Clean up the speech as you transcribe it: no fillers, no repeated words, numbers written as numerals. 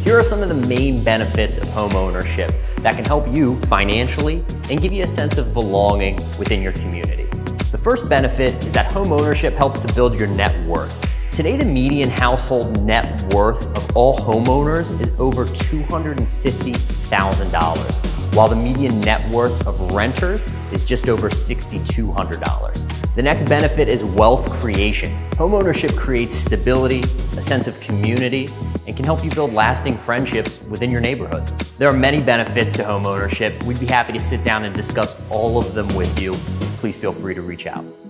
Here are some of the main benefits of home ownership that can help you financially and give you a sense of belonging within your community. The first benefit is that home ownership helps to build your net worth. Today, the median household net worth of all homeowners is over $250,000, while the median net worth of renters is just over $6,200. The next benefit is wealth creation. Homeownership creates stability, a sense of community, and can help you build lasting friendships within your neighborhood. There are many benefits to homeownership. We'd be happy to sit down and discuss all of them with you. Please feel free to reach out.